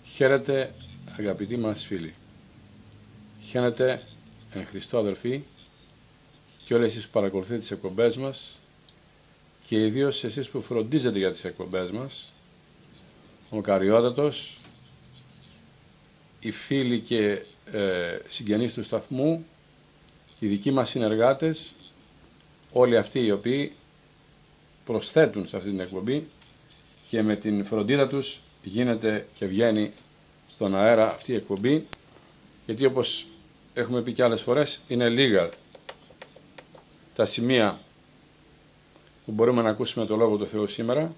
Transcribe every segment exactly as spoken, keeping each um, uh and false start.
Χαίρετε αγαπητοί μας φίλοι. Χαίρετε εν Χριστώ αδελφοί και όλοι εσείς που παρακολουθείτε τις εκπομπές μας και ιδίως εσείς που φροντίζετε για τις εκπομπές μας, ο Μακαριότατος, οι φίλοι και ε, συγγενείς του σταθμού, οι δικοί μας συνεργάτες, όλοι αυτοί οι οποίοι προσθέτουν σε αυτή την εκπομπή και με την φροντίδα τους γίνεται και βγαίνει στον αέρα αυτή η εκπομπή, γιατί όπως έχουμε πει και άλλες φορές, είναι λίγα τα σημεία που μπορούμε να ακούσουμε το Λόγο του Θεού σήμερα.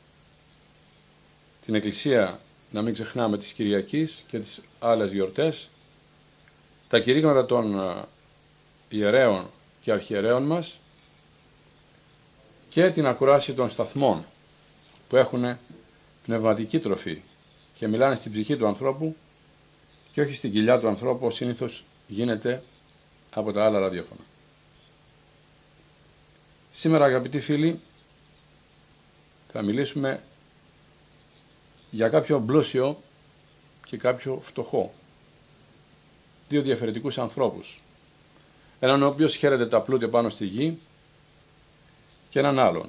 Την Εκκλησία να μην ξεχνάμε της Κυριακής και τις άλλες γιορτές, τα κηρύγματα των ιερέων και αρχιερέων μας και την ακουράση των σταθμών που έχουν πνευματική τροφή και μιλάνε στην ψυχή του ανθρώπου και όχι στην κοιλιά του ανθρώπου, όπως συνήθως γίνεται από τα άλλα ραδιόφωνα. Σήμερα, αγαπητοί φίλοι, θα μιλήσουμε για κάποιο πλούσιο και κάποιο φτωχό. Δύο διαφορετικούς ανθρώπους. Έναν ο οποίος χαίρεται τα πλούτια πάνω στη γη και έναν άλλον.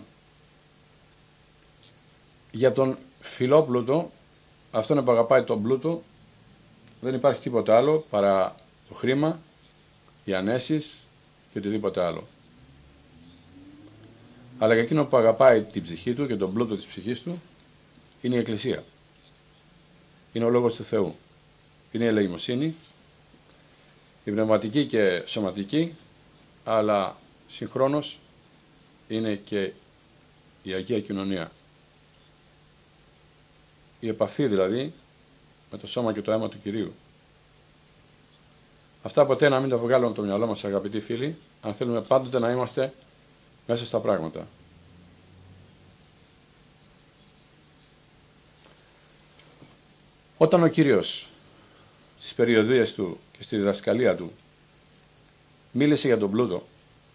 Για τον φιλόπλουτο, αυτόν που αγαπάει τον πλούτο, δεν υπάρχει τίποτα άλλο παρά το χρήμα, οι ανέσεις και οτιδήποτε άλλο. Αλλά για εκείνο που αγαπάει την ψυχή του και τον πλούτο της ψυχής του, είναι η Εκκλησία. Είναι ο Λόγος του Θεού. Είναι η ελεημοσύνη, η πνευματική και σωματική, αλλά συγχρόνως είναι και η Αγία Κοινωνία. Η επαφή δηλαδή με το σώμα και το αίμα του Κυρίου. Αυτά ποτέ να μην τα βγάλουμε από το μυαλό μας, αγαπητοί φίλοι, αν θέλουμε πάντοτε να είμαστε μέσα στα πράγματα. Όταν ο Κύριος στις περιοδίες του και στη διδασκαλία του μίλησε για τον πλούτο,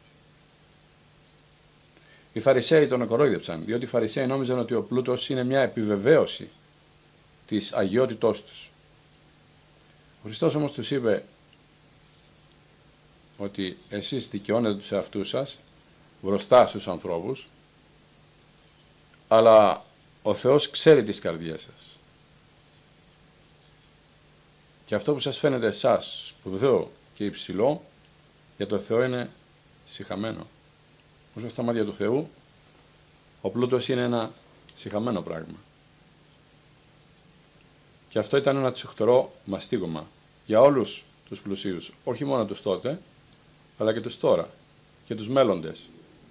οι Φαρισαίοι τον κορόιδεψαν, διότι οι Φαρισαίοι νόμιζαν ότι ο πλούτος είναι μια επιβεβαίωση της αγιότητός τους. Ο Χριστός όμως τους είπε ότι εσείς δικαιώνετε τους εαυτούς σας μπροστά στους ανθρώπους, αλλά ο Θεός ξέρει τις καρδιές σας. Και αυτό που σας φαίνεται εσάς σπουδαίο και υψηλό, για το Θεό είναι σιχαμένο. Όσο στα μάτια του Θεού, ο πλούτος είναι ένα σιχαμένο πράγμα. Και αυτό ήταν ένα τσουχτερό μαστίγωμα για όλους τους πλουσίους, όχι μόνο τους τότε, αλλά και τους τώρα και τους μέλλοντες.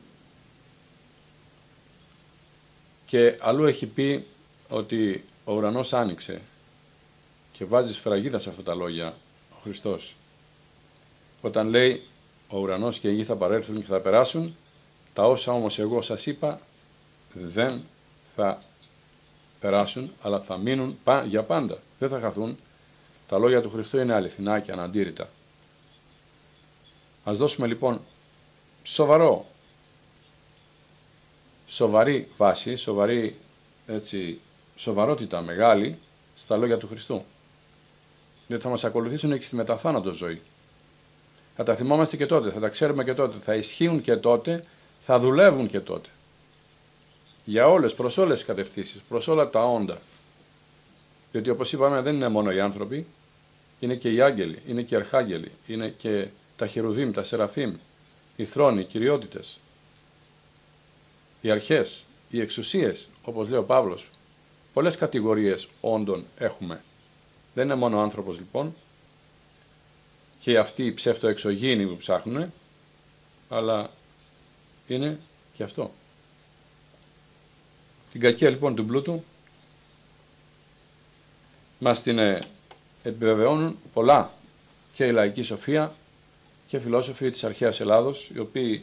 Και αλλού έχει πει ότι ο ουρανός άνοιξε και βάζει σφραγίδα σε αυτά τα λόγια ο Χριστός. Όταν λέει ο ουρανός και η γη θα παρέλθουν και θα περάσουν, τα όσα όμως εγώ σας είπα δεν θα περάσουν, αλλά θα μείνουν για πάντα. Δεν θα χαθούν. Τα λόγια του Χριστού είναι αληθινά και αναντήρητα. Ας δώσουμε λοιπόν σοβαρό, σοβαρή βάση, σοβαρή, έτσι, σοβαρότητα μεγάλη στα λόγια του Χριστού. Διότι θα μας ακολουθήσουν και στη μεταθάνατο ζωή. Θα τα θυμόμαστε και τότε, θα τα ξέρουμε και τότε, θα ισχύουν και τότε, θα δουλεύουν και τότε. Για όλες, προς όλες τις κατευθύνσεις, προς όλα τα όντα. Διότι όπως είπαμε δεν είναι μόνο οι άνθρωποι, είναι και οι άγγελοι, είναι και οι αρχάγγελοι, είναι και τα χερουβίμ, τα σεραφίμ, οι θρόνοι, οι κυριότητες, οι αρχές, οι εξουσίες, όπως λέει ο Παύλος. Πολλές κατηγορίες όντων έχουμε. Δεν είναι μόνο ο άνθρωπος λοιπόν και αυτοί οι ψευτοεξωγήινοι που ψάχνουν, αλλά είναι και αυτό. Την κακία λοιπόν του πλούτου μας την επιβεβαιώνουν πολλά και η λαϊκή σοφία και φιλόσοφοι της αρχαίας Ελλάδος, οι οποίοι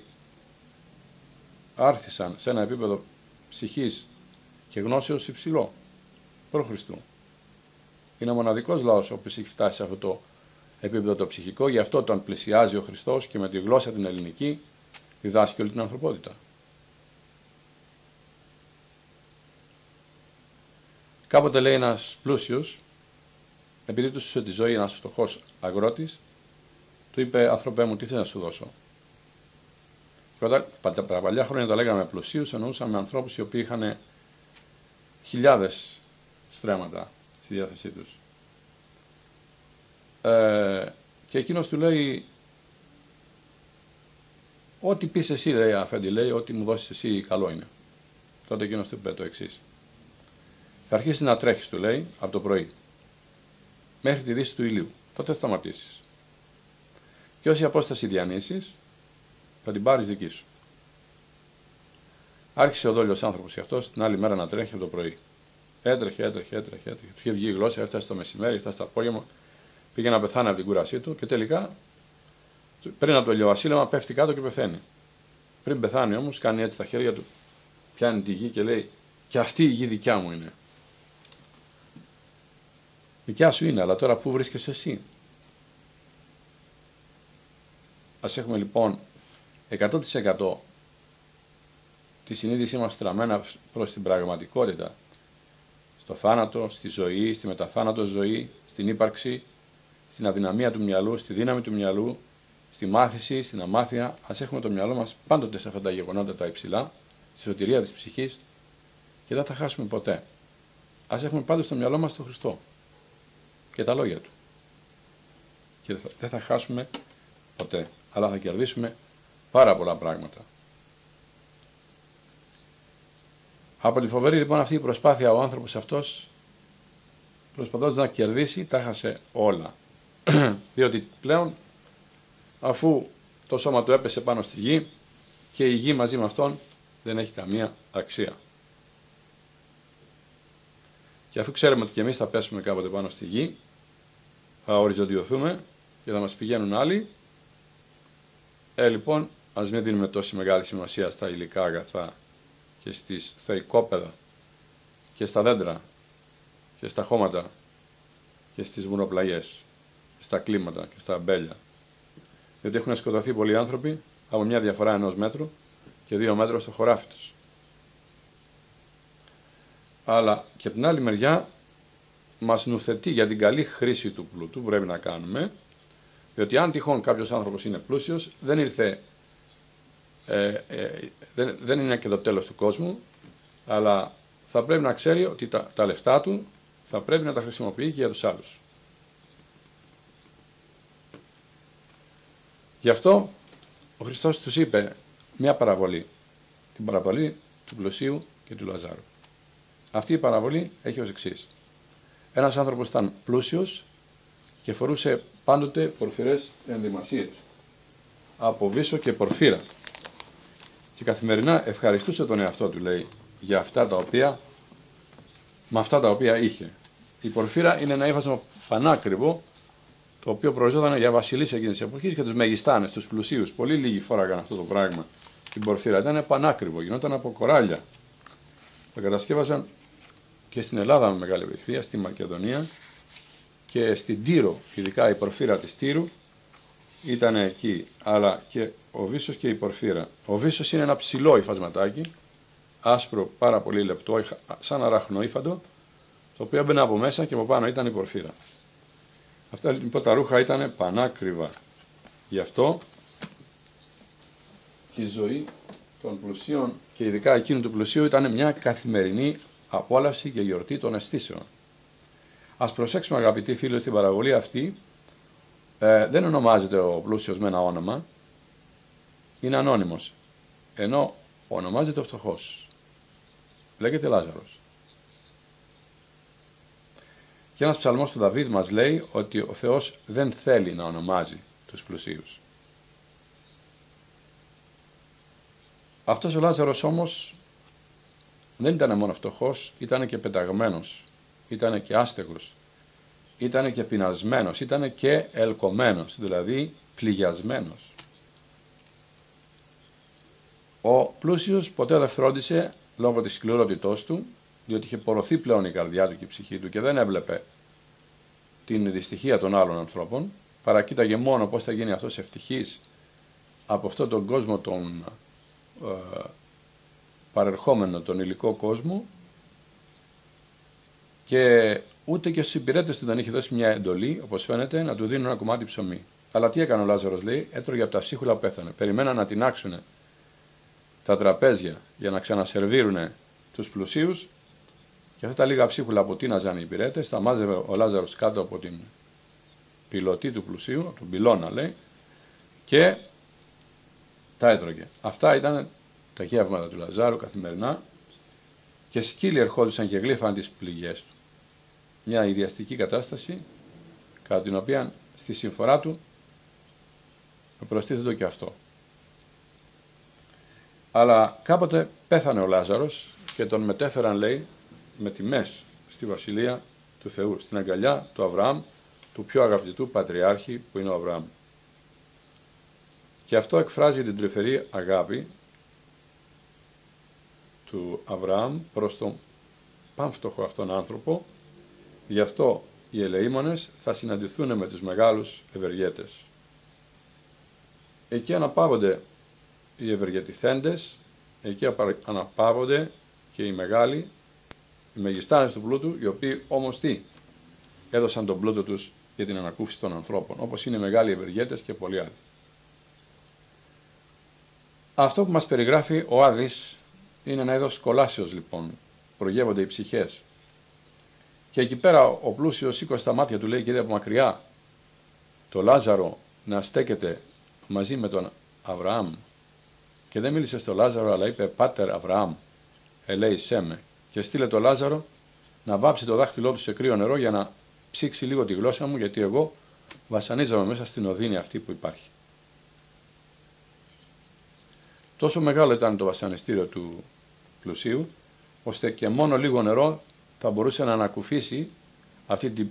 άρθισαν σε ένα επίπεδο ψυχής και γνώσεως υψηλό προ Χριστού. Είναι ο μοναδικός λαός ο οποίος έχει φτάσει σε αυτό το επίπεδο το ψυχικό, γι' αυτό τον πλησιάζει ο Χριστός και με τη γλώσσα την ελληνική διδάσκει όλη την ανθρωπότητα. Κάποτε λέει ένας πλούσιος επειδή του σώσε τη ζωή ένας φτωχός αγρότης, του είπε: «Άνθρωπέ μου, τι θες να σου δώσω?» Και όταν τα παλιά χρόνια τα λέγαμε πλουσίους, εννοούσαμε ανθρώπους οι οποίοι είχαν χιλιάδες στρέμματα στη διάθεσή τους. Ε, και εκείνος του λέει: «Ό,τι πεις εσύ», λέει, αφέντη, λέει, «ό,τι μου δώσεις εσύ καλό είναι». Τότε εκείνος του είπε το εξής: «Θα αρχίσεις να τρέχεις», του λέει, «από το πρωί μέχρι τη δύση του ηλίου. Τότε θα σταματήσεις. Και όση απόσταση διανύσεις, θα την πάρεις δική σου». Άρχισε ο δόλιος άνθρωπος αυτός την άλλη μέρα να τρέχει από το πρωί. Έτρεχε, έτρεχε, έτρεχε, έτρεχε. Του είχε βγει η γλώσσα, έφτασε το μεσημέρι, έφτασε το απόγευμα, πήγε να πεθάνει από την κούρασή του και τελικά πριν από το ηλιοβασίλεμα πέφτει κάτω και πεθαίνει. Πριν πεθάνει όμως, κάνει έτσι τα χέρια του, πιάνει τη γη και λέει: «Και αυτή η γη δικιά μου είναι». Δικιά σου είναι, αλλά τώρα πού βρίσκεσαι εσύ? Ας έχουμε λοιπόν εκατό τοις εκατό τη συνείδησή μας στραμμένα προς την πραγματικότητα, στο θάνατο, στη ζωή, στη μεταθάνατο ζωή, στην ύπαρξη, στην αδυναμία του μυαλού, στη δύναμη του μυαλού, στη μάθηση, στην αμάθεια. Ας έχουμε το μυαλό μας πάντοτε σε αυτά τα γεγονότα τα υψηλά, στη σωτηρία της ψυχής, και δεν θα χάσουμε ποτέ. Ας έχουμε πάντοτε στο μυαλό μας τον Χριστό και τα λόγια Του. Και δεν θα χάσουμε ποτέ, αλλά θα κερδίσουμε πάρα πολλά πράγματα. Από τη φοβερή λοιπόν αυτή η προσπάθεια, ο άνθρωπος αυτός, προσπαθώντας να κερδίσει, τα χάσε όλα. Διότι πλέον, αφού το σώμα του έπεσε πάνω στη γη και η γη μαζί με αυτόν δεν έχει καμία αξία. Και αφού ξέρουμε ότι και εμείς θα πέσουμε κάποτε πάνω στη γη, θα οριζοντιωθούμε και θα μας πηγαίνουν άλλοι, ε, λοιπόν, ας μην δίνουμε τόση μεγάλη σημασία στα υλικά αγαθά και στις, στα οικόπεδα και στα δέντρα και στα χώματα και στις βουνοπλαγιές, στα κλίματα και στα αμπέλια. Διότι έχουν σκοτωθεί πολλοί άνθρωποι από μια διαφορά ενός μέτρου και δύο μέτρων στο χωράφι τους. Αλλά και από την άλλη μεριά μας νουθετεί για την καλή χρήση του πλούτου που πρέπει να κάνουμε, διότι αν τυχόν κάποιος άνθρωπος είναι πλούσιος, δεν ήρθε, ε, ε, δεν, δεν είναι και το τέλος του κόσμου, αλλά θα πρέπει να ξέρει ότι τα, τα λεφτά του θα πρέπει να τα χρησιμοποιεί και για τους άλλους. Γι' αυτό ο Χριστός τους είπε μια παραβολή, την παραβολή του πλουσίου και του Λαζάρου. Αυτή η παραβολή έχει ως εξής. Ένας άνθρωπος ήταν πλούσιος και φορούσε πάντοτε πορφυρές ενδυμασίες από βύσσο και πορφύρα. Και καθημερινά ευχαριστούσε τον εαυτό του, λέει, για αυτά τα οποία, με αυτά τα οποία είχε. Η πορφύρα είναι ένα ύφασμα πανάκριβο, το οποίο προοριζόταν για βασιλείς εκείνης της εποχής και τους μεγιστάνες, τους πλουσίους. Πολύ λίγοι φόραγαν αυτό το πράγμα. Την πορφύρα ήταν πανάκριβο, γινόταν από κοράλια. Το κατασκεύαζαν και στην Ελλάδα με μεγάλη ευκαιρία, στη Μακεδονία και στην Τύρο, ειδικά η πορφύρα της Τύρου ήταν εκεί, αλλά και ο βύσσος και η πορφύρα. Ο βύσσος είναι ένα ψηλό υφασματάκι, άσπρο, πάρα πολύ λεπτό, σαν αραχνοήφαντο, το οποίο έμπαινε από μέσα και από πάνω ήταν η πορφύρα. Αυτά λοιπόν τα ρούχα ήταν πανάκριβα. Γι' αυτό και η ζωή των πλουσίων και ειδικά εκείνου του πλουσίου ήταν μια καθημερινή απόλαυση και γιορτή των αισθήσεων. Ας προσέξουμε, αγαπητοί φίλοι, στην παραβολή αυτή ε, δεν ονομάζεται ο πλούσιος με ένα όνομα, είναι ανώνυμος, ενώ ονομάζεται ο φτωχός. Λέγεται Λάζαρος. Και ένας ψαλμός του Δαβίδ μας λέει ότι ο Θεός δεν θέλει να ονομάζει τους πλουσίους. Αυτός ο Λάζαρος όμως δεν ήταν μόνο φτωχός, ήταν και πεταγμένος, ήταν και άστεγος, ήταν και πεινασμένος, ήταν και ελκωμένος, δηλαδή πληγιασμένος. Ο πλούσιος ποτέ δεν φρόντισε λόγω της σκληρότητός του, διότι είχε πορωθεί πλέον η καρδιά του και η ψυχή του και δεν έβλεπε την δυστυχία των άλλων ανθρώπων, παρά κοίταγε μόνο πώς θα γίνει αυτός ευτυχής από αυτόν τον κόσμο, τον ε, παρερχόμενο, τον υλικό κόσμο, και ούτε και στους υπηρέτες του δεν είχε δώσει μια εντολή, όπως φαίνεται, να του δίνουν ένα κομμάτι ψωμί. Αλλά τι έκανε ο Λάζαρος, λέει, έτρωγε από τα ψίχουλα που πέθανε. Περιμέναν να τινάξουν τα τραπέζια για να ξανασερβίρουν τους πλουσίους, και αυτά τα λίγα ψίχουλα που τίναζαν οι υπηρέτες, τα μάζευε ο Λάζαρος κάτω από την πυλωτή του πλουσίου, από τον πυλώνα λέει, και τα έτρωγε. Αυτά ήταν τα γεύματα του Λαζάρου καθημερινά, και σκύλοι ερχόντουσαν και γλύφαν τις πληγές του. Μια ιδιαστική κατάσταση, κατά την οποία στη συμφορά του προστίθετο και αυτό. Αλλά κάποτε πέθανε ο Λάζαρος και τον μετέφεραν, λέει, με τιμές στη Βασιλεία του Θεού, στην αγκαλιά του Αβραάμ, του πιο αγαπητού πατριάρχη που είναι ο Αβραάμ. Και αυτό εκφράζει την τρυφερή αγάπη του Αβραάμ προς τον πάμφτωχο αυτόν άνθρωπο. Γι' αυτό οι ελεήμονες θα συναντηθούν με τους μεγάλους ευεργέτες. Εκεί αναπαύονται οι ευεργετηθέντες, εκεί αναπαύονται και οι μεγάλοι, οι μεγιστάνες του πλούτου, οι οποίοι όμως τι, έδωσαν τον πλούτο τους για την ανακούφιση των ανθρώπων, όπως είναι οι μεγάλοι ευεργέτες και πολλοί άλλοι. Αυτό που μας περιγράφει ο Άδης είναι ένα είδος κολάσεως λοιπόν, προγεύονται οι ψυχές. Και εκεί πέρα ο πλούσιος σήκωσε τα μάτια του, λέει, και είδε από μακριά το Λάζαρο να στέκεται μαζί με τον Αβραάμ, και δεν μίλησε στο Λάζαρο, αλλά είπε «Πάτερ Αβραάμ, ελέησέ με», και στείλε το Λάζαρο να βάψει το δάχτυλό του σε κρύο νερό για να ψήξει λίγο τη γλώσσα μου, γιατί εγώ βασανίζομαι μέσα στην οδύνη αυτή που υπάρχει. Τόσο μεγάλο ήταν το βασανιστήριο του πλουσίου, ώστε και μόνο λίγο νερό θα μπορούσε να ανακουφίσει αυτή την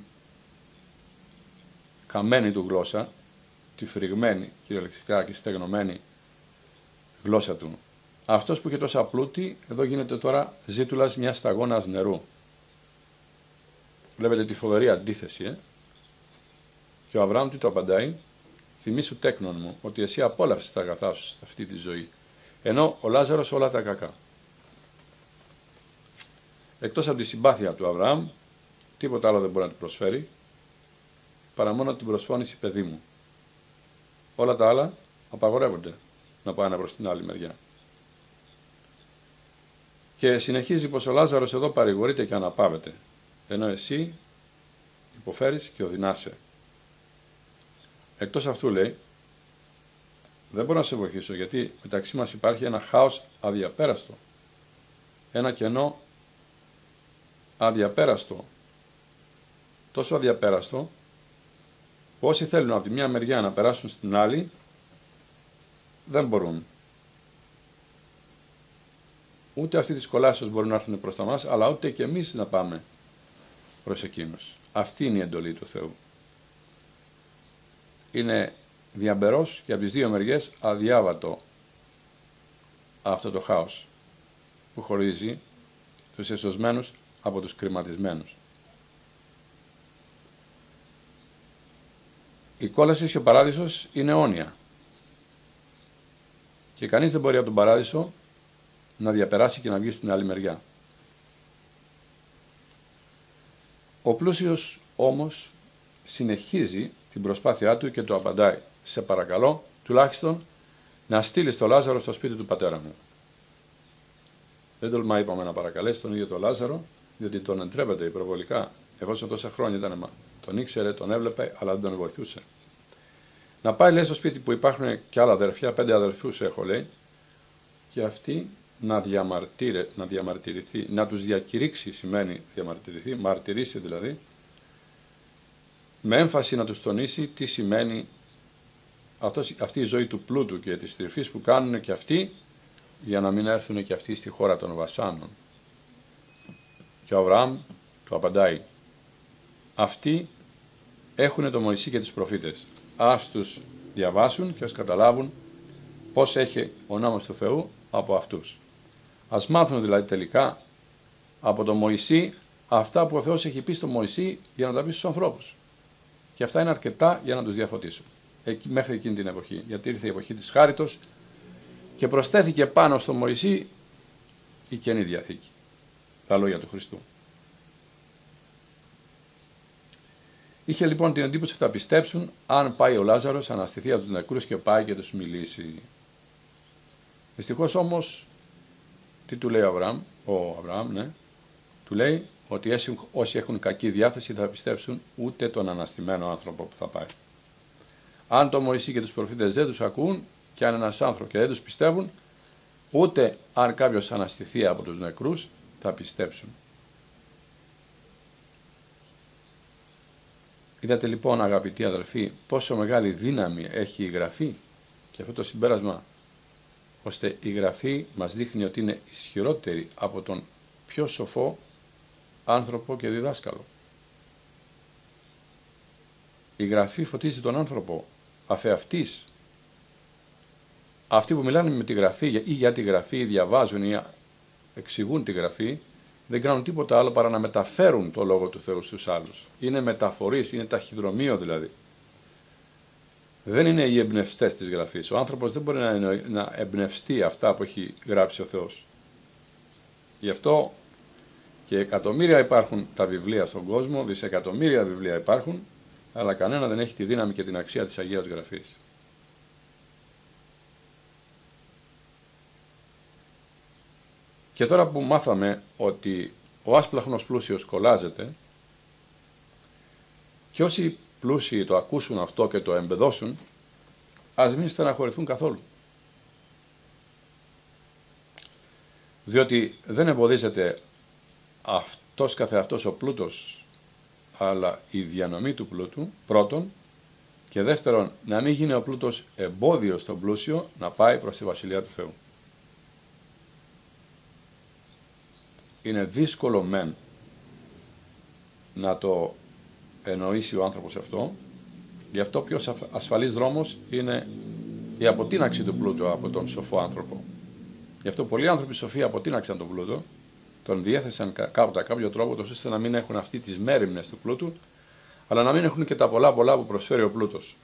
καμένη του γλώσσα, τη φρυγμένη, κυριολεκτικά και στεγνωμένη γλώσσα του. Αυτός που είχε τόσα πλούτη, εδώ γίνεται τώρα ζήτουλας μιας σταγόνας νερού. Βλέπετε τη φοβερή αντίθεση, ε? Και ο Αβραάμ τι το απαντάει? «Θυμήσου τέκνον μου, ότι εσύ απόλαυσες τα αγαθά σου σε αυτή τη ζωή, ενώ ο Λάζαρος όλα τα κακά». Εκτός από τη συμπάθεια του Αβραάμ, τίποτα άλλο δεν μπορεί να του προσφέρει, παρά μόνο την προσφώνηση «παιδί μου». Όλα τα άλλα απαγορεύονται να πάνε προς την άλλη μεριά. Και συνεχίζει πως ο Λάζαρος εδώ παρηγορείται και αναπαύεται, ενώ εσύ υποφέρεις και οδυνάσαι. Εκτός αυτού, λέει, δεν μπορώ να σε βοηθήσω, γιατί μεταξύ μας υπάρχει ένα χάος αδιαπέραστο, ένα κενό αδιαπέραστο, τόσο αδιαπέραστο που όσοι θέλουν από τη μια μεριά να περάσουν στην άλλη δεν μπορούν. Ούτε αυτοί της κολάσεως μπορούν να έρθουν προς τα μας, αλλά ούτε και εμείς να πάμε προς εκείνους. Αυτή είναι η εντολή του Θεού. Είναι διαμπερός και από τις δύο μεριές αδιάβατο αυτό το χάος που χωρίζει τους εσωσμένους από τους κριματισμένους. Η κόλαση και ο παράδεισος είναι αιώνια και κανείς δεν μπορεί από τον παράδεισο να διαπεράσει και να βγει στην άλλη μεριά. Ο πλούσιος όμως συνεχίζει την προσπάθειά του και του απαντάει: «Σε παρακαλώ τουλάχιστον να στείλεις το Λάζαρο στο σπίτι του πατέρα μου». Δεν τολμά, είπαμε, να παρακαλέσει τον ίδιο τον Λάζαρο, διότι τον εντρέπεται υπερβολικά, εφόσον τόσα χρόνια ήταν, τον ήξερε, τον έβλεπε, αλλά δεν τον βοηθούσε. Να πάει, λέει, στο σπίτι που υπάρχουν και άλλα αδερφιά, πέντε αδερφούς έχω, λέει, και αυτοί να, διαμαρτύρε, να διαμαρτυρηθεί, να τους διακηρύξει σημαίνει διαμαρτυρηθεί, μαρτυρήσει δηλαδή, με έμφαση να τους τονίσει τι σημαίνει αυτός, αυτή η ζωή του πλούτου και της τρυφής που κάνουν και αυτοί, για να μην έρθουν και αυτοί στη χώρα των βασάνων. Και ο Αβραάμ του απαντάει: «Αυτοί έχουν το Μωυσή και τους προφήτες. Ας τους διαβάσουν και ας καταλάβουν πώς έχει ο νόμος του Θεού από αυτούς. Ας μάθουν δηλαδή τελικά από τον Μωυσή αυτά που ο Θεός έχει πει στον Μωυσή για να τα πει στους ανθρώπους. Και αυτά είναι αρκετά για να τους διαφωτίσουν». Εκεί, μέχρι εκείνη την εποχή, γιατί ήρθε η εποχή της χάριτος και προσθέθηκε πάνω στο Μωυσή η Καινή Διαθήκη, τα λόγια του Χριστού. Είχε λοιπόν την εντύπωση ότι θα πιστέψουν αν πάει ο Λάζαρος, αναστηθεί από τους νεκρούς και πάει και τους μιλήσει. Δυστυχώς όμως, τι του λέει ο Αβραάμ, ο Αβραάμ, ναι, του λέει ότι όσοι έχουν κακή διάθεση θα πιστέψουν ούτε τον αναστημένο άνθρωπο που θα πάει. Αν το Μωυσή και τους προφήτες δεν τους ακούν και αν ένας άνθρωπος και δεν τους πιστεύουν, ούτε αν κάποιος αναστηθεί από τους νεκρούς θα πιστέψουν. Είδατε λοιπόν, αγαπητοί αδελφοί, πόσο μεγάλη δύναμη έχει η Γραφή και αυτό το συμπέρασμα, ώστε η Γραφή μας δείχνει ότι είναι ισχυρότερη από τον πιο σοφό άνθρωπο και διδάσκαλο. Η Γραφή φωτίζει τον άνθρωπο αφεαυτής. Αυτοί που μιλάνε με τη Γραφή ή για τη Γραφή ή διαβάζουν ή εξηγούν τη Γραφή δεν κάνουν τίποτα άλλο παρά να μεταφέρουν το Λόγο του Θεού στους άλλους. Είναι μεταφορείς, είναι ταχυδρομείο δηλαδή. Δεν είναι οι εμπνευστές της Γραφής. Ο άνθρωπος δεν μπορεί να, να εμπνευστεί αυτά που έχει γράψει ο Θεός. Γι' αυτό και εκατομμύρια υπάρχουν τα βιβλία στον κόσμο, δισεκατομμύρια βιβλία υπάρχουν, αλλά κανένα δεν έχει τη δύναμη και την αξία της Αγίας Γραφής. Και τώρα που μάθαμε ότι ο άσπλαχνος πλούσιος κολλάζεται και όσοι πλούσιοι το ακούσουν αυτό και το εμπεδώσουν, ας μην στεναχωρηθούν καθόλου. Διότι δεν εμποδίζεται αυτός καθεαυτός ο πλούτος, αλλά η διανομή του πλούτου, πρώτον, και δεύτερον, να μην γίνει ο πλούτος εμπόδιο στον πλούσιο να πάει προς τη Βασιλεία του Θεού. Είναι δύσκολο μεν να το εννοήσει ο άνθρωπος αυτό, γι' αυτό πιο ασφαλής δρόμος είναι η αποτείναξη του πλούτου από τον σοφό άνθρωπο. Γι' αυτό πολλοί άνθρωποι σοφοί αποτείναξαν τον πλούτο, τον διέθεσαν κατά κάποιο τρόπο, τόσο ώστε να μην έχουν αυτή τις μέριμνες του πλούτου, αλλά να μην έχουν και τα πολλά πολλά που προσφέρει ο πλούτος.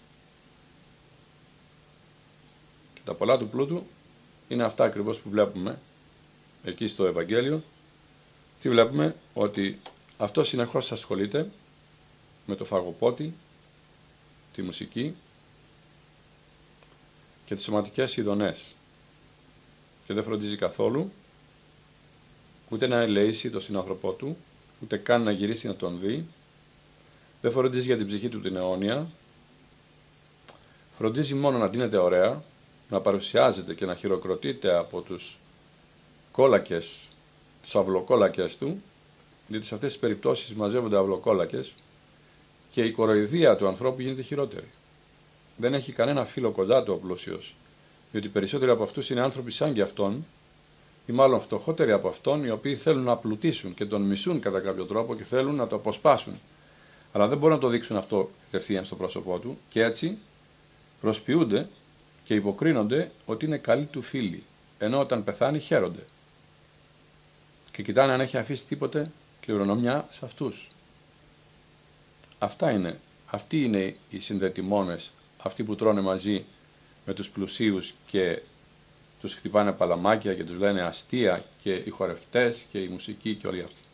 Και τα πολλά του πλούτου είναι αυτά ακριβώς που βλέπουμε εκεί στο Ευαγγέλιο. Τι βλέπουμε? Ότι αυτό συνεχώς ασχολείται με το φαγοπότη, τη μουσική και τις σωματικές ειδονές και δεν φροντίζει καθόλου ούτε να ελεήσει τον συνάνθρωπό του, ούτε καν να γυρίσει να τον δει, δεν φροντίζει για την ψυχή του την αιώνια, φροντίζει μόνο να ντύνεται ωραία, να παρουσιάζεται και να χειροκροτείται από τους κόλακες, τους αυλοκόλακες του, διότι σε αυτές τις περιπτώσεις μαζεύονται αυλοκόλακες και η κοροϊδία του ανθρώπου γίνεται χειρότερη. Δεν έχει κανένα φίλο κοντά του ο πλούσιος, διότι περισσότεροι από αυτούς είναι άνθρωποι σαν και αυτόν, ή μάλλον φτωχότεροι από αυτόν, οι οποίοι θέλουν να πλουτίσουν και τον μισούν κατά κάποιο τρόπο και θέλουν να το αποσπάσουν. Αλλά δεν μπορούν να το δείξουν αυτό κατευθείαν στο πρόσωπό του και έτσι προσποιούνται και υποκρίνονται ότι είναι καλοί του φίλοι, ενώ όταν πεθάνει χαίρονται. Και κοιτάνε αν έχει αφήσει τίποτε κληρονομιά σε αυτούς. Αυτά είναι, αυτοί είναι οι συνδετημόνες, αυτοί που τρώνε μαζί με τους πλουσίους και τους χτυπάνε παλαμάκια και τους λένε αστεία και οι χορευτές και η μουσική και όλοι αυτοί.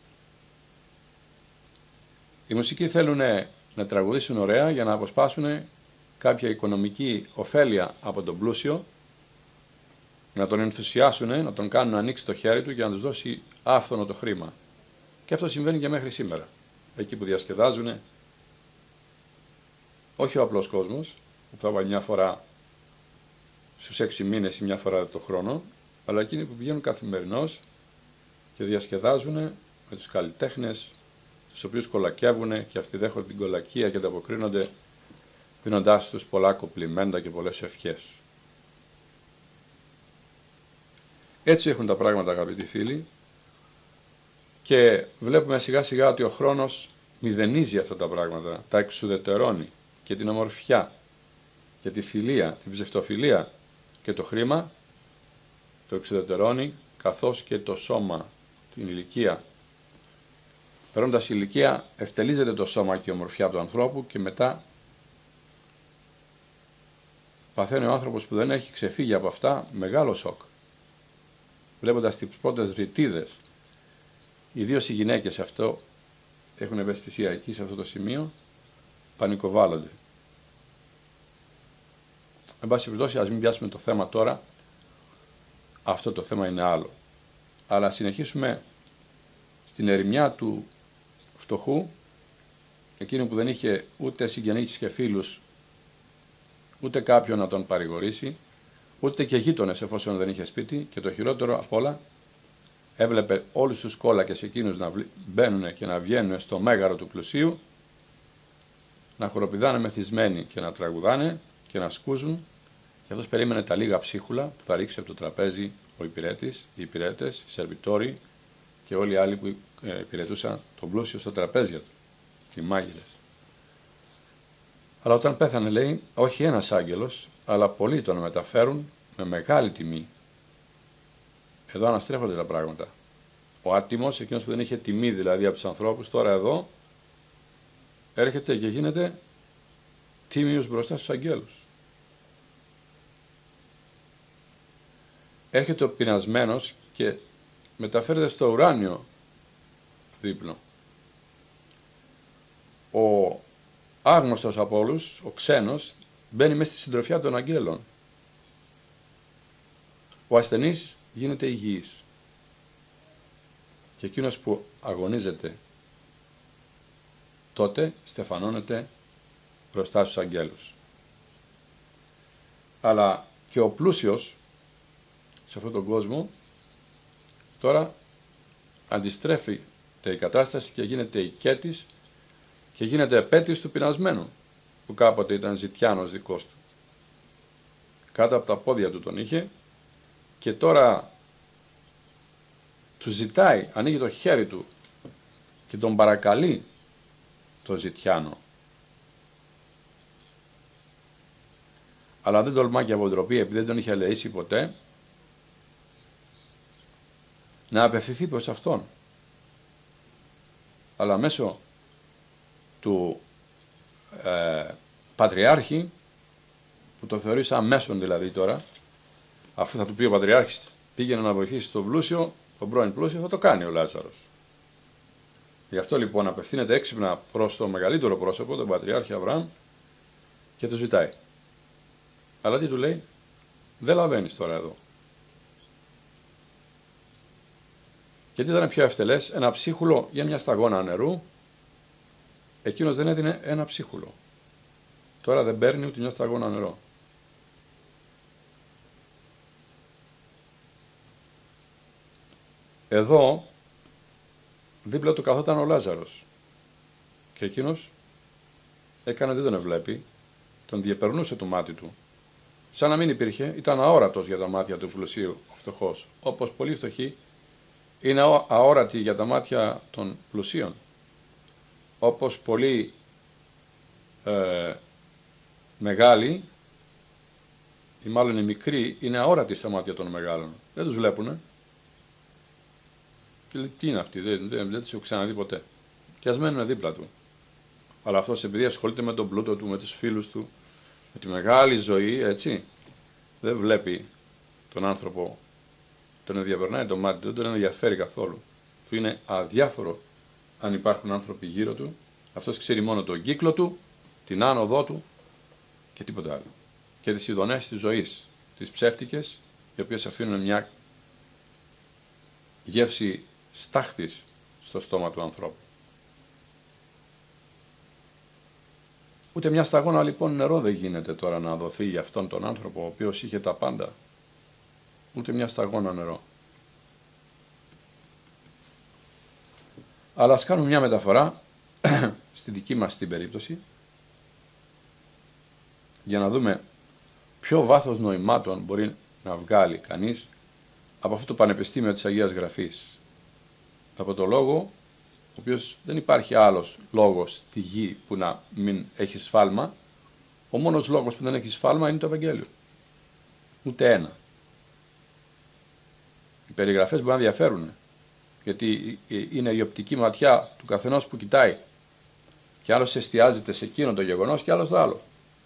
Οι μουσικοί θέλουν να τραγουδήσουν ωραία για να αποσπάσουν κάποια οικονομική ωφέλεια από τον πλούσιο, να τον ενθουσιάσουν, να τον κάνουν να ανοίξει το χέρι του και να τους δώσει άφθονο το χρήμα. Και αυτό συμβαίνει και μέχρι σήμερα. Εκεί που διασκεδάζουν, όχι ο απλός κόσμος, που θα πάει μια φορά στους έξι μήνες ή μια φορά το χρόνο, αλλά εκείνοι που πηγαίνουν καθημερινώς και διασκεδάζουν με τους καλλιτέχνες, τους οποίους κολακεύουν και αυτοί δέχονται την κολακία και ανταποκρίνονται δίνοντάς τους πολλά κοπλιμέντα και πολλές ευχές. Έτσι έχουν τα πράγματα, αγαπητοί φίλοι, και βλέπουμε σιγά σιγά ότι ο χρόνος μηδενίζει αυτά τα πράγματα, τα εξουδετερώνει και την ομορφιά και τη φιλία, την ψευτοφιλία και το χρήμα το εξουδετερώνει, καθώς και το σώμα, την ηλικία. Παίρνοντας ηλικία ευτελίζεται το σώμα και η ομορφιά του ανθρώπου και μετά παθαίνει ο άνθρωπος που δεν έχει ξεφύγει από αυτά μεγάλο σοκ. Βλέποντας τις πρώτες ρητίδες, ιδίως οι γυναίκες αυτό έχουν ευαισθησία εκεί σε αυτό το σημείο, πανικοβάλλονται. Εν πάση περιπτώσει, ας μην πιάσουμε το θέμα τώρα, αυτό το θέμα είναι άλλο. Αλλά συνεχίσουμε στην ερημιά του φτωχού, εκείνου που δεν είχε ούτε συγγενείς και φίλους, ούτε κάποιον να τον παρηγορήσει, ούτε και γείτονες εφόσον δεν είχε σπίτι, και το χειρότερο απ' όλα, έβλεπε όλους τους κόλακες εκείνους να μπαίνουν και να βγαίνουν στο μέγαρο του πλουσίου, να χοροπηδάνε μεθυσμένοι και να τραγουδάνε και να σκούζουν, και αυτός περίμενε τα λίγα ψίχουλα που θα ρίξει από το τραπέζι ο υπηρέτης, οι υπηρέτες, οι σερβιτόροι και όλοι οι άλλοι που υπηρετούσαν τον πλούσιο στα τραπέζια του, οι μάγειρες. Αλλά όταν πέθανε, λέει, όχι ένας άγγελος, αλλά πολλοί τον μεταφέρουν με μεγάλη τιμή. Εδώ αναστρέφονται τα πράγματα. Ο άτιμος, εκείνος που δεν είχε τιμή δηλαδή από τους ανθρώπους, τώρα εδώ έρχεται και γίνεται τίμιος μπροστά στους αγγέλους. Έρχεται ο πεινασμένος και μεταφέρεται στο ουράνιο δείπνο. Ο άγνωστος από όλους, ο ξένος, μπαίνει μέσα στη συντροφιά των αγγέλων. Ο ασθενής γίνεται υγιής. Και εκείνος που αγωνίζεται τότε στεφανώνεται μπροστά στους αγγέλους. Αλλά και ο πλούσιος σε αυτόν τον κόσμο τώρα αντιστρέφεται η κατάσταση και γίνεται οικέτης και γίνεται επέτειος του πεινασμένου που κάποτε ήταν ζητιάνος δικός του. Κάτω από τα πόδια του τον είχε και τώρα του ζητάει, ανοίγει το χέρι του και τον παρακαλεί το ζητιάνο. Αλλά δεν τολμά και από ντροπή, επειδή δεν τον είχε ελεήσει ποτέ, να απευθυνθεί προς αυτόν. Αλλά μέσω του ε, Πατριάρχη, που το θεωρεί σαν μέσον δηλαδή τώρα, αφού θα του πει ο Πατριάρχης πήγαινε να βοηθήσει τον πλούσιο, τον πρώην πλούσιο, θα το κάνει ο Λάζαρος. Γι' αυτό λοιπόν απευθύνεται έξυπνα προς το μεγαλύτερο πρόσωπο, τον Πατριάρχη Αβραάμ, και του ζητάει. Αλλά τι του λέει, δεν λαβαίνεις τώρα εδώ. Και τι ήταν πιο ευτελές, ένα ψίχουλο για μια σταγόνα νερού, εκείνος δεν έδινε ένα ψίχουλο. Τώρα δεν παίρνει ούτε μια σταγόνα νερό. Εδώ δίπλα του καθόταν ο Λάζαρος και εκείνος έκανε δεν τον βλέπει, τον διεπερνούσε το μάτι του. Σαν να μην υπήρχε, ήταν αόρατος για τα μάτια του πλουσίου ο φτωχός, όπως πολλοί φτωχοί είναι αόρατοι για τα μάτια των πλουσίων, όπως πολλοί ε, μεγάλοι ή μάλλον οι μικροί είναι αόρατοι στα μάτια των μεγάλων. Δεν τους βλέπουνε. Και λέει, τι είναι αυτοί, δεν, δεν, δεν τους έχω ξαναδεί ποτέ. Και ας μένουν δίπλα του. Αλλά αυτός επειδή ασχολείται με τον πλούτο του, με τους φίλους του, με τη μεγάλη ζωή, έτσι, δεν βλέπει τον άνθρωπο, τον ενδιαφερνάει το μάτι του, δεν τον ενδιαφέρει καθόλου. Του είναι αδιάφορο αν υπάρχουν άνθρωποι γύρω του, αυτός ξέρει μόνο τον κύκλο του, την άνοδό του και τίποτα άλλο. Και τις ειδονές της ζωής, τις ψεύτικες, οι οποίες αφήνουν μια γεύση στάχτης στο στόμα του ανθρώπου. Ούτε μια σταγόνα λοιπόν νερό δεν γίνεται τώρα να δοθεί για αυτόν τον άνθρωπο, ο οποίος είχε τα πάντα. Ούτε μια σταγόνα νερό. Αλλά ας κάνουμε μια μεταφορά στη δική μας την περίπτωση για να δούμε ποιο βάθος νοημάτων μπορεί να βγάλει κανείς από αυτό το πανεπιστήμιο της Αγίας Γραφής. Από το λόγο, ο οποίος δεν υπάρχει άλλος λόγος στη γη που να μην έχει σφάλμα, ο μόνος λόγος που δεν έχει σφάλμα είναι το Ευαγγέλιο. Ούτε ένα. Οι περιγραφές μπορεί να διαφέρουν, γιατί είναι η οπτική ματιά του καθενός που κοιτάει και άλλος εστιάζεται σε εκείνο το γεγονός και άλλος το άλλο.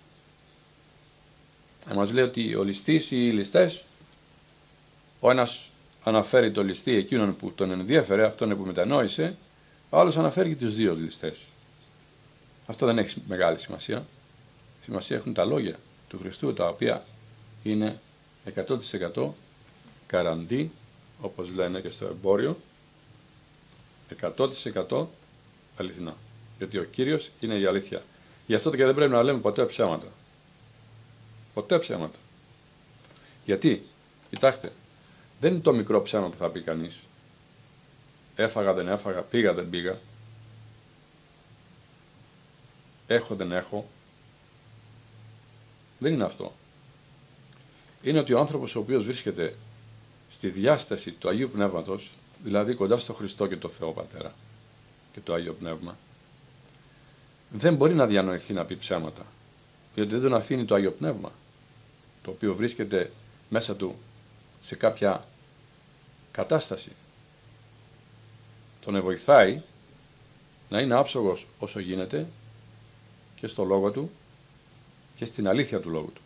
Ε, μας λέει ότι ο ληστής ή οι ληστές, ο ένας αναφέρει το ληστή εκείνον που τον ενδιέφερε, αυτόν που μετανόησε, ο άλλος αναφέρει και τους δύο ληστές. Αυτό δεν έχει μεγάλη σημασία. Σημασία έχουν τα λόγια του Χριστού, τα οποία είναι εκατό τοις εκατό καραντί, όπως λένε και στο εμπόριο, εκατό τοις εκατό αληθινά. Γιατί ο Κύριος είναι η αλήθεια. Γι' αυτό και δεν πρέπει να λέμε ποτέ ψέματα. Ποτέ ψέματα. Γιατί, κοιτάξτε, δεν είναι το μικρό ψέμα που θα πει κανείς. Έφαγα, δεν έφαγα, πήγα, δεν πήγα. Έχω, δεν έχω. Δεν είναι αυτό. Είναι ότι ο άνθρωπος ο οποίος βρίσκεται στη διάσταση του Αγίου Πνεύματος, δηλαδή κοντά στο Χριστό και το Θεό Πατέρα και το Άγιο Πνεύμα, δεν μπορεί να διανοηθεί να πει ψέματα. Διότι δεν τον αφήνει το Άγιο Πνεύμα, το οποίο βρίσκεται μέσα του σε κάποια κατάσταση. Τον βοηθάει να είναι άψογος όσο γίνεται και στο λόγο του και στην αλήθεια του λόγου του.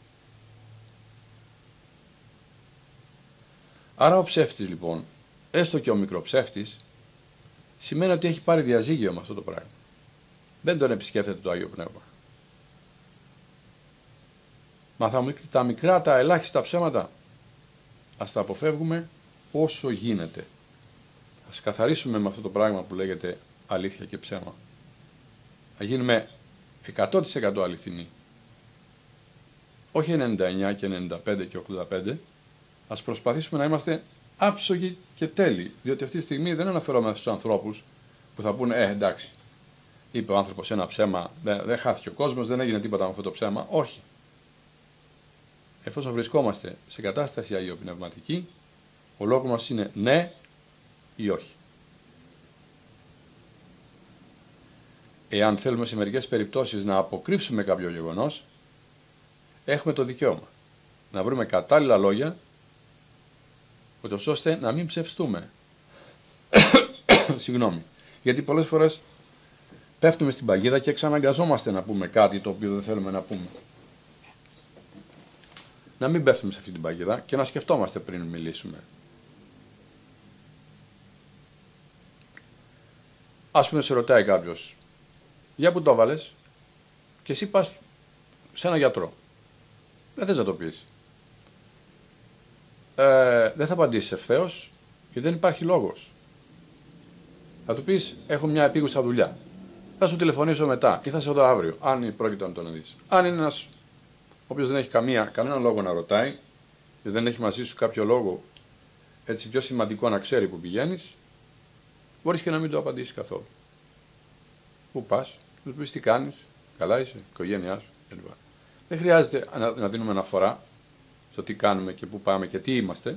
Άρα ο ψεύτης λοιπόν, έστω και ο μικροψεύτης, σημαίνει ότι έχει πάρει διαζύγιο με αυτό το πράγμα. Δεν τον επισκέφτεται το Άγιο Πνεύμα. Μα τα μικρά, τα ελάχιστα ψέματα, ας τα αποφεύγουμε όσο γίνεται. Ας καθαρίσουμε με αυτό το πράγμα που λέγεται αλήθεια και ψέμα. Να γίνουμε εκατό τοις εκατό αληθινοί. Όχι ενενήντα εννιά και ενενήντα πέντε και ογδόντα πέντε. Ας προσπαθήσουμε να είμαστε άψογοι και τέλειοι. Διότι αυτή τη στιγμή δεν αναφερόμαστε στους ανθρώπους που θα πούνε «Ε, εντάξει, είπε ο άνθρωπος ένα ψέμα, δεν, δεν χάθηκε ο κόσμος, δεν έγινε τίποτα με αυτό το ψέμα». Όχι. Εφόσον βρισκόμαστε σε κατάσταση αγιοπνευματική, ο λόγος μας είναι ναι ή όχι. Εάν θέλουμε σε μερικές περιπτώσεις να αποκρύψουμε κάποιο γεγονός, έχουμε το δικαίωμα να βρούμε κατάλληλα λόγια, ούτως ώστε να μην ψευστούμε. Συγγνώμη. Γιατί πολλές φορές πέφτουμε στην παγίδα και εξαναγκαζόμαστε να πούμε κάτι το οποίο δεν θέλουμε να πούμε. Να μην πέφτουμε σε αυτή την παγίδα και να σκεφτόμαστε πριν μιλήσουμε. Ας πούμε σε ρωτάει κάποιος, για που το βάλες, και εσύ πας σε έναν γιατρό. Δεν θες να το πεις. Ε, δεν θα απαντήσεις ευθέως, γιατί δεν υπάρχει λόγος. Θα του πεις, έχω μια επίγουσα δουλειά. Θα σου τηλεφωνήσω μετά ή θα σε δω αύριο, αν πρόκειται να τον δεις. Αν είναι ένας ο οποίος δεν έχει καμία, κανένα λόγο να ρωτάει και δεν έχει μαζί σου κάποιο λόγο έτσι πιο σημαντικό να ξέρει που πηγαίνεις, μπορείς και να μην το απαντήσεις καθόλου. Πού πας, θα του πεις τι κάνεις, καλά είσαι, οικογένειά σου κλπ. Δεν χρειάζεται να, να δίνουμε αναφορά στο τι κάνουμε και πού πάμε και τι είμαστε.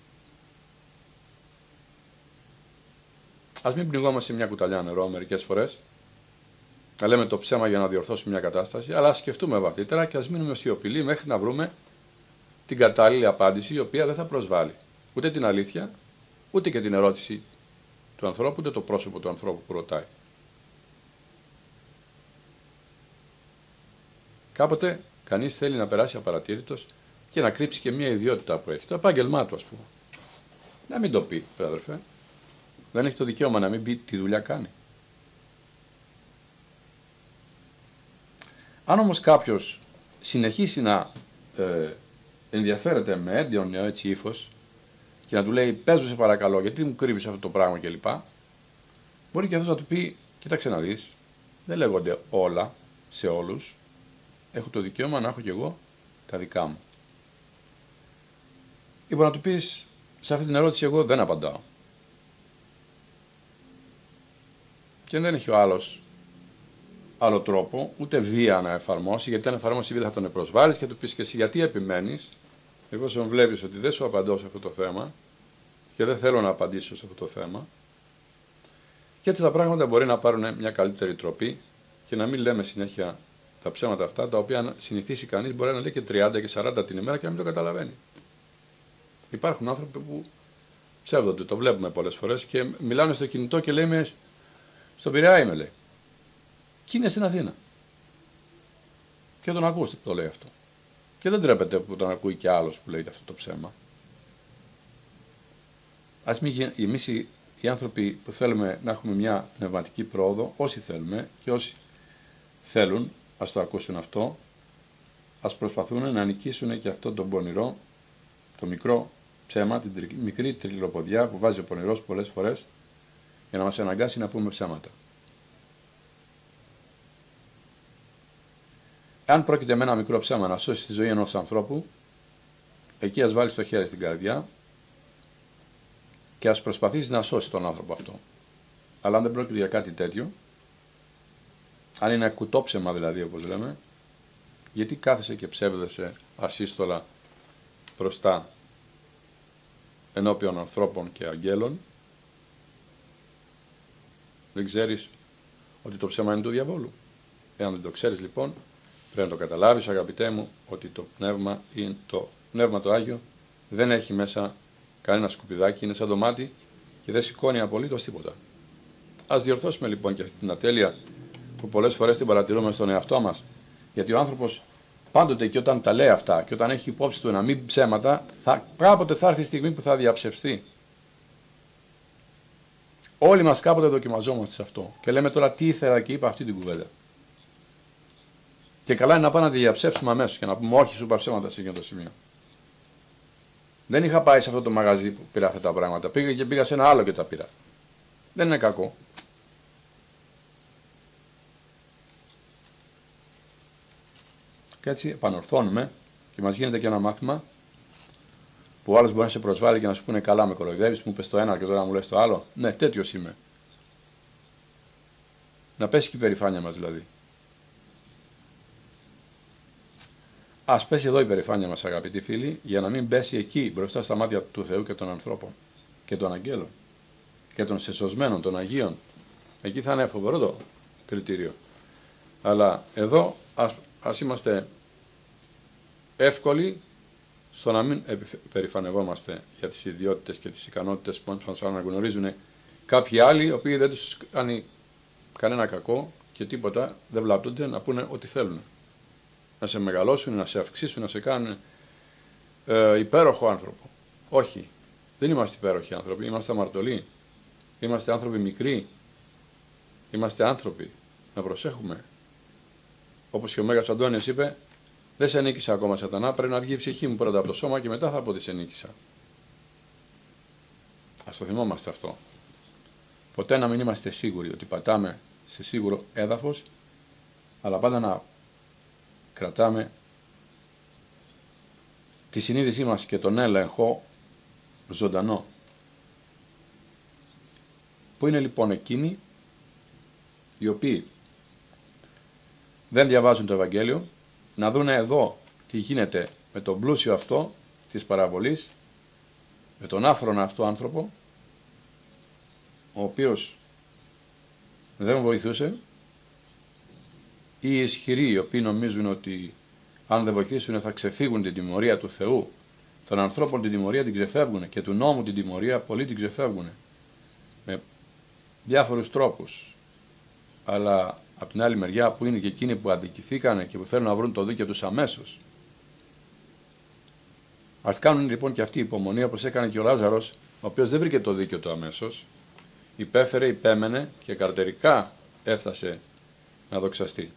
Ας μην πνιγόμαστε σε μια κουταλιά νερό μερικές φορές, να λέμε το ψέμα για να διορθώσουμε μια κατάσταση, αλλά ας σκεφτούμε βαθύτερα και ας μείνουμε σιωπηλοί μέχρι να βρούμε την κατάλληλη απάντηση, η οποία δεν θα προσβάλλει ούτε την αλήθεια, ούτε και την ερώτηση του ανθρώπου, ούτε το πρόσωπο του ανθρώπου που ρωτάει. Κάποτε κανείς θέλει να περάσει απαρατήρητος και να κρύψει και μια ιδιότητα που έχει, το επάγγελμά του ας πούμε. Να μην το πει, αδερφέ. Δεν έχει το δικαίωμα να μην πει τι δουλειά κάνει. Αν όμως κάποιος συνεχίσει να ε, ενδιαφέρεται με έντονο έτσι ύφος και να του λέει πες μου σε παρακαλώ γιατί μου κρύβεις αυτό το πράγμα κλπ. Μπορεί και αυτός να του πει κοίταξε να δεις, δεν λέγονται όλα σε όλους, έχω το δικαίωμα να έχω κι εγώ τα δικά μου. Ή μπορεί να του πεις σε αυτή την ερώτηση εγώ δεν απαντάω. Και δεν έχει ο άλλος άλλο τρόπο, ούτε βία να εφαρμόσει, γιατί αν εφαρμόσει βία θα τον προσβάλλεις και του πεις και εσύ γιατί επιμένεις, εφόσον βλέπεις ότι δεν σου απαντώ σε αυτό το θέμα και δεν θέλω να απαντήσω σε αυτό το θέμα. Και έτσι τα πράγματα μπορεί να πάρουν μια καλύτερη τροπή και να μην λέμε συνέχεια τα ψέματα αυτά, τα οποία αν συνηθίσει κανείς μπορεί να λέει και τριάντα και σαράντα την ημέρα και να μην το καταλαβαίνει. Υπάρχουν άνθρωποι που ψεύδονται, το βλέπουμε πολλές φορές και μιλάνε στο κινητό και λέμε στον Πειραιά είμαι λέει. Και είναι στην Αθήνα. Και τον ακούστε που το λέει αυτό. Και δεν τρέπεται που τον ακούει και άλλος που λέει αυτό το ψέμα. Ας μην εμείς οι, οι άνθρωποι που θέλουμε να έχουμε μια πνευματική πρόοδο, όσοι θέλουμε και όσοι θέλουν, ας το ακούσουν αυτό, ας προσπαθούν να νικήσουν και αυτό το πονηρό, το μικρό ψέμα, την τρι, μικρή τριλοποδιά που βάζει ο πονηρός πολλές φορές για να μας αναγκάσει να πούμε ψέματα. Αν πρόκειται με ένα μικρό ψέμα να σώσει τη ζωή ενός ανθρώπου, εκεί ας βάλεις το χέρι στην καρδιά και ας προσπαθήσει να σώσει τον άνθρωπο αυτό. Αλλά αν δεν πρόκειται για κάτι τέτοιο, αν είναι κουτόψεμα δηλαδή όπως λέμε, γιατί κάθεσαι και ψεύδεσαι ασύστολα μπροστά ενώπιον ανθρώπων και αγγέλων? Δεν ξέρεις ότι το ψέμα είναι του διαβόλου? Εάν δεν το ξέρεις λοιπόν, πρέπει να το καταλάβεις, αγαπητέ μου, ότι το πνεύμα, είναι το πνεύμα το Άγιο δεν έχει μέσα κανένα σκουπιδάκι, είναι σαν το μάτι και δεν σηκώνει απολύτως τίποτα. Ας διορθώσουμε λοιπόν και αυτή την ατέλεια που πολλές φορές την παρατηρούμε στον εαυτό μας, γιατί ο άνθρωπος πάντοτε και όταν τα λέει αυτά και όταν έχει υπόψη του να μην ψέματα, θα, κάποτε θα έρθει η στιγμή που θα διαψευστεί. Όλοι μας κάποτε δοκιμαζόμαστε σε αυτό και λέμε τώρα τι ήθελα και είπα αυτή την κουβέντα. Και καλά είναι να πάμε να τη διαψεύσουμε αμέσως και να πούμε όχι, σου είπα ψέματα σε εκείνο το σημείο. Δεν είχα πάει σε αυτό το μαγαζί που πήρα αυτά τα πράγματα. Πήγα και πήγα σε ένα άλλο και τα πήρα. Δεν είναι κακό. Και έτσι επανορθώνουμε και μας γίνεται και ένα μάθημα που ο άλλος μπορεί να σε προσβάλλει και να σου πούνε καλά με κοροϊδεύεις, μου πες το ένα και τώρα μου λες το άλλο. Ναι, τέτοιος είμαι. Να πέσει και η περηφάνεια μας δηλαδή. Ας πέσει εδώ η περηφάνεια μας, αγαπητοί φίλοι, για να μην πέσει εκεί μπροστά στα μάτια του Θεού και των ανθρώπων και των αγγέλων και των σεσωσμένων, των Αγίων. Εκεί θα είναι φοβερό το κριτήριο. Αλλά εδώ ας, ας είμαστε εύκολοι στο να μην περηφανευόμαστε για τις ιδιότητες και τις ικανότητες που μας αναγνωρίζουν κάποιοι άλλοι, οι οποίοι δεν τους κάνει κανένα κακό και τίποτα, δεν βλάπτονται να πούνε ό,τι θέλουν. Να σε μεγαλώσουν, να σε αυξήσουν, να σε κάνουν ε, υπέροχο άνθρωπο. Όχι, δεν είμαστε υπέροχοι άνθρωποι, είμαστε αμαρτωλοί. Είμαστε άνθρωποι μικροί. Είμαστε άνθρωποι. Να προσέχουμε. Όπως και ο Μέγας Αντώνιος είπε, δεν σε νίκησα ακόμα σατανά, πρέπει να βγει η ψυχή μου πρώτα από το σώμα και μετά θα πω ότι σε νίκησα. Ας το θυμόμαστε αυτό. Ποτέ να μην είμαστε σίγουροι ότι πατάμε σε σίγουρο έδαφος, αλλά πάντα να κρατάμε τη συνείδησή μας και τον έλεγχο ζωντανό. Πού είναι λοιπόν εκείνοι οι οποίοι δεν διαβάζουν το Ευαγγέλιο, να δούνε εδώ τι γίνεται με τον πλούσιο αυτό της παραβολής, με τον άφρονα αυτό άνθρωπο, ο οποίος δεν βοηθούσε, ή οι ισχυροί οι οποίοι νομίζουν ότι αν δεν βοηθήσουν θα ξεφύγουν την τιμωρία του Θεού, των ανθρώπων την τιμωρία την ξεφεύγουν και του νόμου την τιμωρία πολλοί την ξεφεύγουν με διάφορους τρόπους. Αλλά από την άλλη μεριά που είναι και εκείνοι που αδικηθήκανε και που θέλουν να βρουν το δίκαιο τους αμέσως. Ας κάνουν λοιπόν και αυτή η υπομονή όπως έκανε και ο Λάζαρος, ο οποίος δεν βρήκε το δίκαιο του αμέσως, υπέφερε, υπέμενε και καρτερικά έφτασε να δοξαστεί.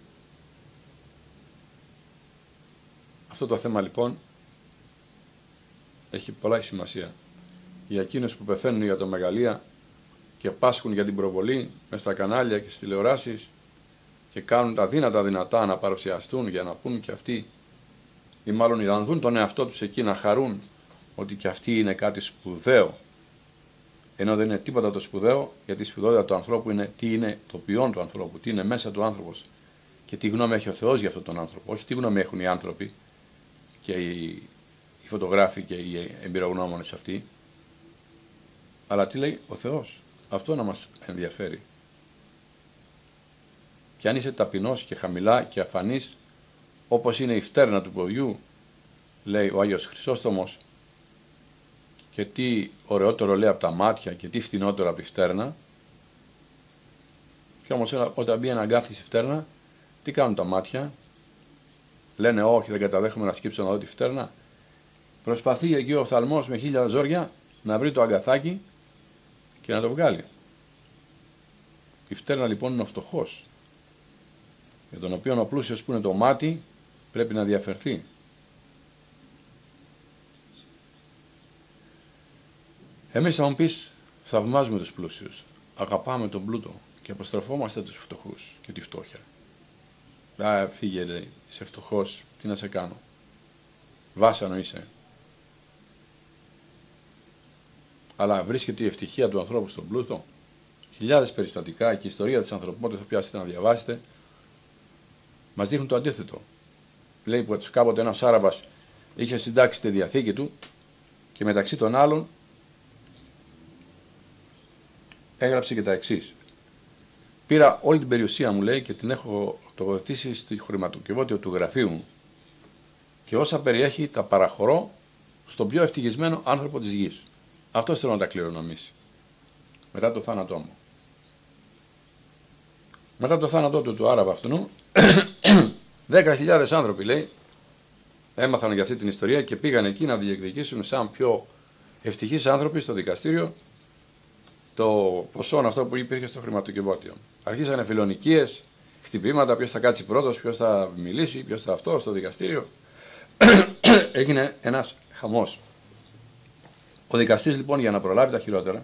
Αυτό το θέμα λοιπόν έχει πολλά σημασία για εκείνους που πεθαίνουν για το μεγαλεία και πάσχουν για την προβολή μες στα κανάλια και στις τηλεοράσεις και κάνουν τα δύνατα δυνατά να παρουσιαστούν για να πούν και αυτοί, ή μάλλον να δουν τον εαυτό τους εκεί να χαρούν ότι και αυτοί είναι κάτι σπουδαίο, ενώ δεν είναι τίποτα το σπουδαίο, γιατί η σπουδαιότητα του ανθρώπου είναι τι είναι το ποιόν του ανθρώπου, τι είναι μέσα του άνθρωπος και τι γνώμη έχει ο Θεός για αυτόν τον άνθρωπο, όχι τι γνώμη έχουν οι άνθρωποι και οι, οι φωτογράφοι και οι εμπειρογνώμονες αυτοί, αλλά τι λέει ο Θεός. Αυτό να μας ενδιαφέρει. Και αν είσαι ταπεινός και χαμηλά και αφανής, όπως είναι η φτέρνα του ποδιού, λέει ο Άγιος Χρυσόστομος, και τι ωραιότερο λέει από τα μάτια και τι φθηνότερο από τη φτέρνα, και όμως όταν μπει ένα αγκάθι στη φτέρνα, τι κάνουν τα μάτια, λένε όχι δεν καταδέχομαι να σκύψω να δω τη φτέρνα, προσπαθεί εκεί ο οφθαλμός με χίλια ζόρια να βρει το αγκαθάκι και να το βγάλει. Η φτέρνα λοιπόν είναι ο φτωχός. για τον οποίο ο πλούσιος που είναι το μάτι πρέπει να διαφερθεί. Εμείς θα μου πεις, θαυμάζουμε τους πλούσιους, αγαπάμε τον πλούτο και αποστρεφόμαστε τους φτωχούς και τη φτώχεια. Α, φύγε, λέει, είσαι φτωχός, τι να σε κάνω. Βάσανο είσαι. Αλλά βρίσκεται η ευτυχία του ανθρώπου στον πλούτο. Χιλιάδες περιστατικά και η ιστορία της ανθρωπότητας, πιάσετε να διαβάσετε, μας δείχνουν το αντίθετο. Λέει που κάποτε ένας Άραβας είχε συντάξει τη διαθήκη του και μεταξύ των άλλων έγραψε και τα εξής. Πήρα όλη την περιουσία μου, λέει, και την έχω τοποθετήσει στο χρηματοκιβώτιο του γραφείου μου και όσα περιέχει τα παραχωρώ στον πιο ευτυχισμένο άνθρωπο της γης. Αυτός θέλω να τα κληρονομήσει μετά το θάνατό μου. Μετά το θάνατό του του Άραβα αυτού, δέκα χιλιάδες άνθρωποι, λέει, έμαθαν για αυτή την ιστορία και πήγαν εκεί να διεκδικήσουν σαν πιο ευτυχείς άνθρωποι στο δικαστήριο το ποσό αυτό που υπήρχε στο χρηματοκιβώτιο. Αρχίσανε φιλονικίες, χτυπήματα, ποιος θα κάτσει πρώτος, ποιος θα μιλήσει, ποιος θα αυτό στο δικαστήριο. Έγινε ένας χαμός. Ο δικαστής λοιπόν, για να προλάβει τα χειρότερα,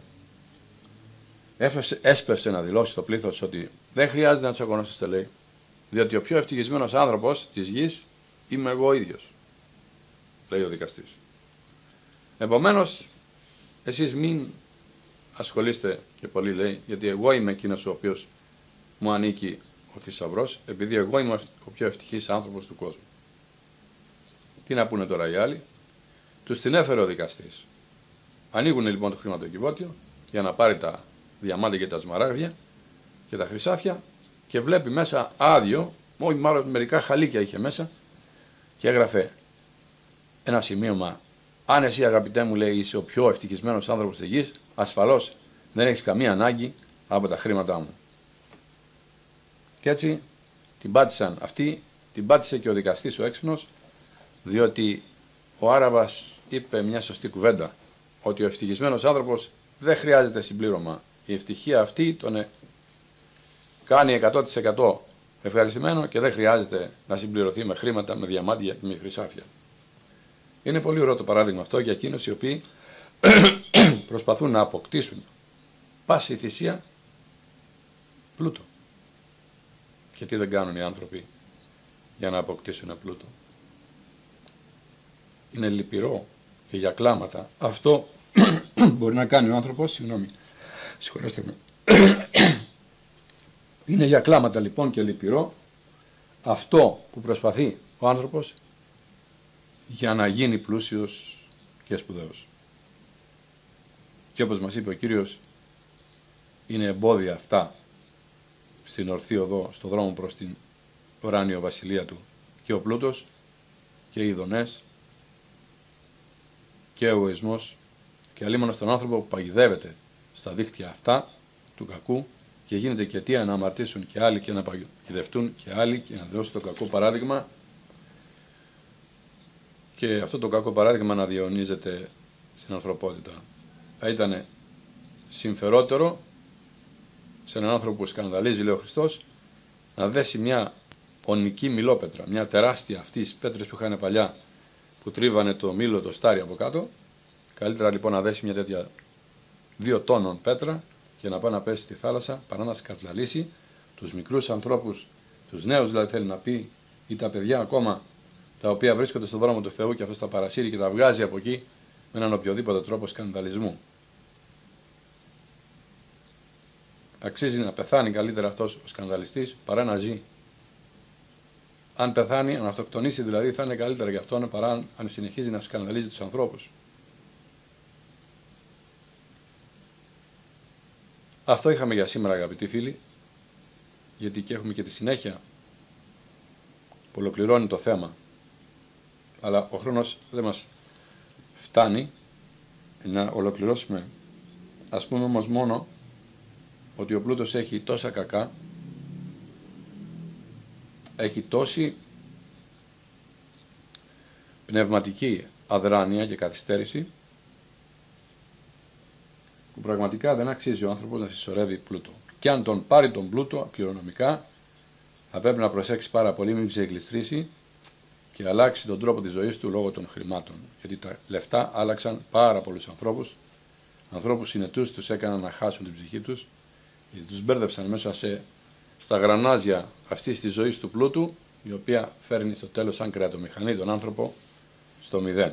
έσπευσε να δηλώσει στο πλήθος ότι δεν χρειάζεται να τσακωνόσαστε, λέει, διότι ο πιο ευτυχισμένος άνθρωπος της γης είμαι εγώ ίδιος, λέει ο δικαστής. Επομένως, εσείς μην ασχολείστε και πολύ, λέει, γιατί εγώ είμαι εκείνος ο οποίος μου ανήκει ο θησαυρός, επειδή εγώ είμαι ο πιο ευτυχής άνθρωπος του κόσμου. Τι να πούνε τώρα οι άλλοι? Τους την έφερε ο δικαστής. Ανοίγουν λοιπόν το χρηματοκιβώτιο για να πάρει τα διαμάντια και τα σμαράγδια και τα χρυσάφια και βλέπει μέσα άδειο, όχι μάλλον μερικά χαλίκια είχε μέσα και έγραφε ένα σημείωμα. Αν εσύ, αγαπητέ μου, λέει, είσαι ο πιο ευτυχισμένος άνθρωπος της γης, ασφαλώς δεν έχεις καμία ανάγκη από τα χρήματά μου. Και έτσι την πάτησαν αυτοί, την πάτησε και ο δικαστής ο έξυπνος, διότι ο Άραβας είπε μια σωστή κουβέντα, ότι ο ευτυχισμένος άνθρωπος δεν χρειάζεται συμπλήρωμα. Η ευτυχία αυτή τον κάνει εκατό τοις εκατό ευχαριστημένο και δεν χρειάζεται να συμπληρωθεί με χρήματα, με διαμάντια και με χρυσάφια. Είναι πολύ ωραίο το παράδειγμα αυτό για εκείνους οι οποίοι προσπαθούν να αποκτήσουν πάση θυσία πλούτο. Και τι δεν κάνουν οι άνθρωποι για να αποκτήσουν πλούτο? Είναι λυπηρό και για κλάματα. Αυτό μπορεί να κάνει ο άνθρωπος, συγγνώμη, συγχωρέστε με. Είναι για κλάματα λοιπόν και λυπηρό αυτό που προσπαθεί ο άνθρωπος για να γίνει πλούσιος και σπουδαίος. Και όπως μας είπε ο Κύριος, είναι εμπόδια αυτά στην ορθή οδό, στο δρόμο προς την ουράνιο βασιλεία του, και ο πλούτος και οι ειδονές και ο εγωισμός, και αλλήμον στον άνθρωπο που παγιδεύεται στα δίχτυα αυτά του κακού και γίνεται και αιτία να αμαρτήσουν και άλλοι και να παγιδευτούν και άλλοι και να δώσουν το κακό παράδειγμα, και αυτό το κακό παράδειγμα να διαιωνίζεται στην ανθρωπότητα. Θα ήταν συμφερότερο σε έναν άνθρωπο που σκανδαλίζει, λέει ο Χριστός, να δέσει μια ονική μιλόπετρα, μια τεράστια αυτής πέτρες που είχαν παλιά που τρίβανε το μήλο, το στάρι από κάτω. Καλύτερα λοιπόν να δέσει μια τέτοια δύο τόνων πέτρα και να πάει να πέσει στη θάλασσα, παρά να σκανδαλίσει τους μικρούς ανθρώπους, τους νέους δηλαδή θέλει να πει, ή τα παιδιά ακόμα τα οποία βρίσκονται στον δρόμο του Θεού και αυτός τα παρασύρει και τα βγάζει από εκεί με έναν οποιοδήποτε τρόπο σκανδαλισμού. Αξίζει να πεθάνει καλύτερα αυτός ο σκανδαλιστής παρά να ζει. Αν πεθάνει, αν αυτοκτονήσει δηλαδή, θα είναι καλύτερα για αυτόν παρά αν συνεχίζει να σκανδαλίζει τους ανθρώπους. Αυτό είχαμε για σήμερα, αγαπητοί φίλοι, γιατί και έχουμε και τη συνέχεια που ολοκληρώνει το θέμα. Αλλά ο χρόνος δεν μας φτάνει να ολοκληρώσουμε. Ας πούμε όμως μόνο ότι ο πλούτος έχει τόσα κακά, έχει τόση πνευματική αδράνεια και καθυστέρηση, που πραγματικά δεν αξίζει ο άνθρωπος να συσσωρεύει πλούτο. Και αν τον πάρει τον πλούτο κληρονομικά, θα πρέπει να προσέξει πάρα πολύ, μην ξεγλιστρήσει και αλλάξει τον τρόπο της ζωής του λόγω των χρημάτων. Γιατί τα λεφτά άλλαξαν πάρα πολλούς ανθρώπους. Ανθρώπους συνετούς τους έκαναν να χάσουν την ψυχή τους, γιατί τους μπέρδεψαν μέσα σε, στα γρανάζια αυτής της ζωής του πλούτου, η οποία φέρνει στο τέλος σαν κρεατομηχανή τον άνθρωπο στο μηδέν.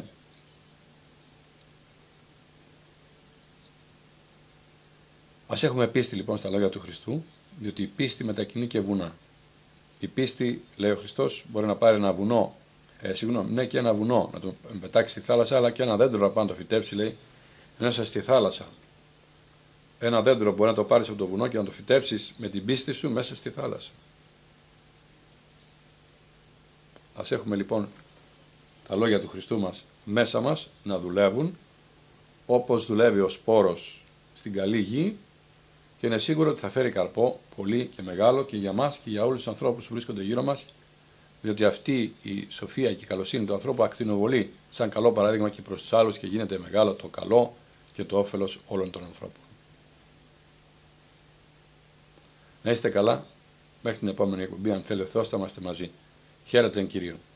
Ας έχουμε πίστη λοιπόν στα λόγια του Χριστού, διότι η πίστη μετακινεί και βουνά. Η πίστη, λέει ο Χριστός, μπορεί να πάρει ένα βουνό, ε, συγγνώμη, ναι και ένα βουνό να το πετάξει στη θάλασσα, αλλά και ένα δέντρο να πάει να το φυτέψει, λέει, μέσα στη θάλασσα. Ένα δέντρο μπορεί να το πάρεις από το βουνό και να το φυτέψεις με την πίστη σου μέσα στη θάλασσα. Ας έχουμε λοιπόν τα λόγια του Χριστού μας μέσα μας να δουλεύουν όπως δουλεύει ο σπόρος στην καλή γη, και είναι σίγουρο ότι θα φέρει καρπό πολύ και μεγάλο και για μας και για όλους τους ανθρώπους που βρίσκονται γύρω μας, διότι αυτή η σοφία και η καλοσύνη του ανθρώπου ακτινοβολεί σαν καλό παράδειγμα και προς τους άλλους και γίνεται μεγάλο το καλό και το όφελος όλων των ανθρώπων. Να είστε καλά, μέχρι την επόμενη εκπομπή, αν θέλει ο Θεός θα είμαστε μαζί. Χαίρετε εν Κυρίω.